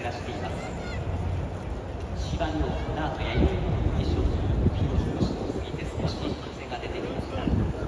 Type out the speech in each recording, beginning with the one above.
照らしています。芝のダートや4分で勝負ピロスを過ぎて少し風が出てきました。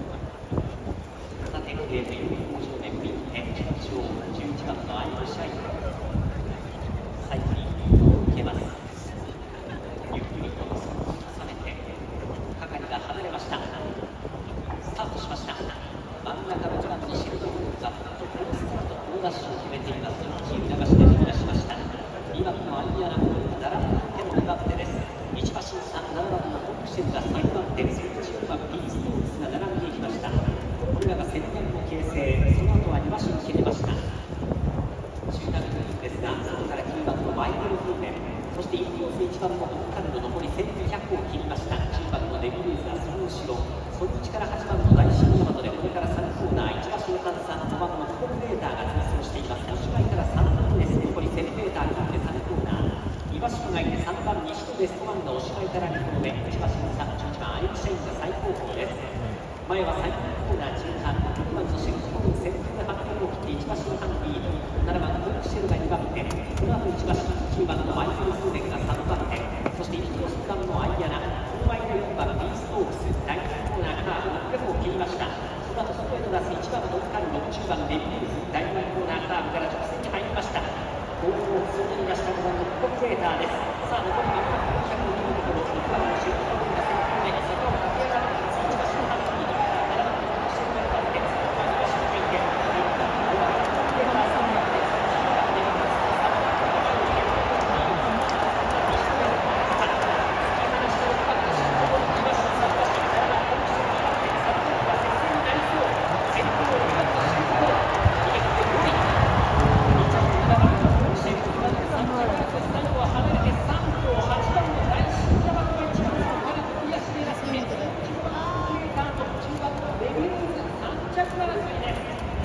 片手ゲーム工場で見て中央11番のアイルシャイン最後に受けます。ゆっくりと収めて係が離れました。スタートしました。真ん中6番のシルドフーザ好スタート好ダッシュを決めています。キー流して飛び出しました。2番のアイアナ並んでの2番手です。1馬身3、7番のコンクシェルが3番手、14番ピーストーンスが並んでいきました。これらが先頭の形成、その後は2馬身切れました。中段部分ですが、そこから9番のマイケル・フーメン、そしてインコース1番のホッカルの残り1200を切りました。10番のレビューザー、その後ろ、その内から8番の大新大和で、これから3コーナー、1馬身半差、5番のコンベーターが追走しています。吉貝から3番です。残り1000メーター切って3コーナー。2馬身がいて3番西戸ベストワンがおしまいから2コー目、1馬身差、11番アイルシャインが最高峰です。前は最高コーナー中間、6番のシェルコーン1000分で800を切って1馬身半リード、7番コンクシェルが2番手、その後1馬身9番のマイケル・フーメンが3番手、そして1コース番のアイアナ、その前の4番ビーストークス、第2コーナーカーブ600を切りました。その後外へと出す1番のカルロ、10番レビューズ、第2コーナーカーブから直線に入りました。ボールを外に出した5番のコンベーターです。さあ残り間もなく400を切るところ、6番のシェルコーンが先頭で坂を駆け上がっています。1馬身半リード、7番のコンシェルが2番手、2馬身がいて、5番のコンベーター3番手、10番レビューズ3番手、前を受ける西戸が突き放して6番のシェルコーン2馬身3馬身、7番コンシェル2番手、3番手が接戦になりそう。先頭2番のシェルコーン逃げて5位、2着7番のコンシェル2番手、3着最後は離れて3頭、8番の大新大和が一番から飛び出していますね。9番のコンベーターと10番のレビューズ3着争いです。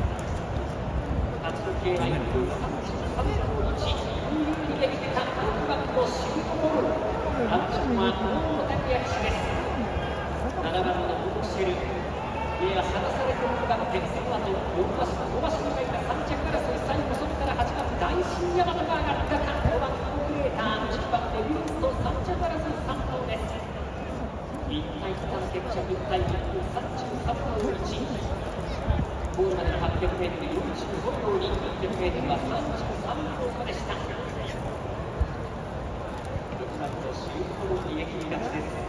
勝ち時計は1分33秒1、逃げ切った6番のシルコール、3着は大野拓也騎手です。7番のコンシェル、やや離されて6番手、その後4馬身5馬身がいた3着争い、最後そこから8番大新大和が上がったか、5番コンベーター、10番レビューズと3着争い3頭です。一体区間決着、一体1分33秒1、ゴールまでの 800m 45秒に 600m は33秒差でした。1番のシュートの逃げ切り勝ちです。